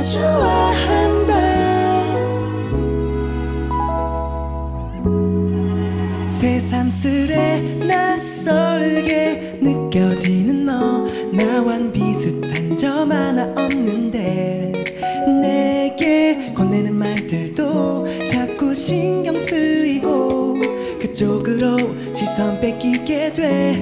좋아한다. 새삼스레 낯설게 느껴지는 너, 나와는 비슷한 점 하나 없는데 내게 건네는 말들도 자꾸 신경 쓰이고 그쪽으로 시선 뺏기게 돼.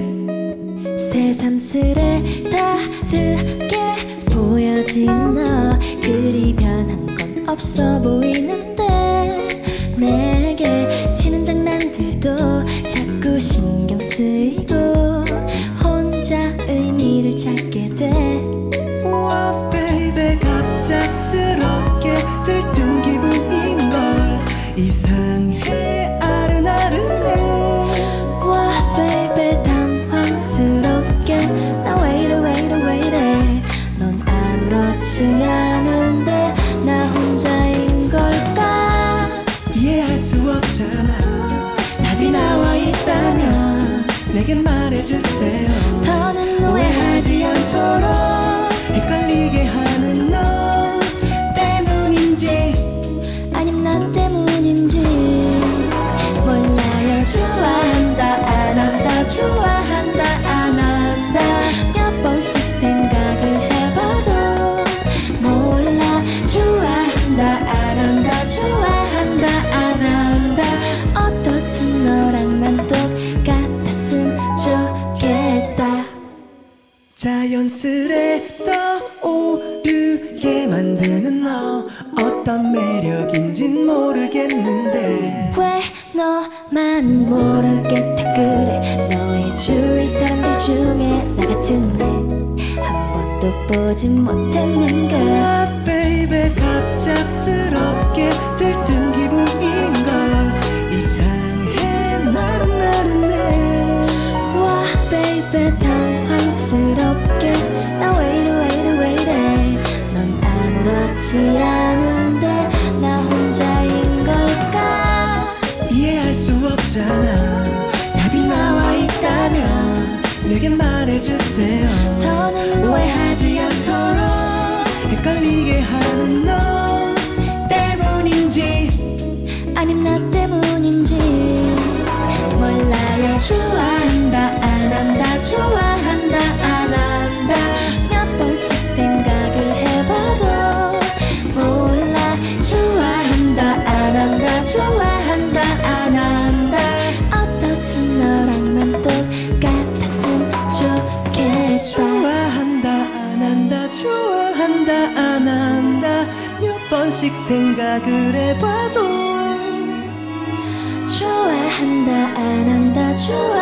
새삼스레 다르게 보여지는 너, 그리 변한 건 없어 보이는데 내게 치는 장난들도 자꾸 신경 쓰이고 혼자 의미를 찾게 돼. 와 베이베 갑작스럽게 들뜬 기분인걸. 이상해 아른아른해. 와 베이베 당황스럽게 나 왜 이래 넌 아무렇지 않은데 나 혼자인 걸까. 이해할 수 없잖아. 답이 나와 있다면 내게 말해주세요. 더는 오해하지 않도록 헷갈리게 하는 너 때문인지 아님 나 때문인지 몰라요. 좋아한다 안 한다 좋아한다 안 한다 몇 번씩 생각을 해봐도 몰라. 좋아한다 안 한다 좋아한다 안 한다 어떻든 너랑 난 똑같았으면 좋겠다. 자연스레 떠오르게 만드는 너, 어떤 매력인진 모르겠는데 왜 너만 모르겠다 그래. 너의 주위 사람들 중에 나 같은 애 한 번도 보지 못했는걸. 와 베이베 갑작스럽게 들뜬 기분인걸. 이상해 나른나른해. 와 베이베 당황스럽게 나 왜 이래 넌 아무렇지 않은데 나 혼자인 걸까. 이해할 수 없잖아. 답이 나와 있다면 내게 말해주세요. 더는 오해하지 않도록 헷갈리게 하는 너 때문인지 아님 나 때문인지 몰라요. 좋아한다 안 한다 좋아한다 안 한다 몇 번씩 생각을 해봐도 몰라. 좋아한다 안 한다 좋아한다 안 한다 어떻든 너랑 난 똑같았으면 좋겠다. 좋아한다 안 한다 좋아한다 안 한다 몇 번씩 생각을 해봐도 좋아한다 안 한다 좋아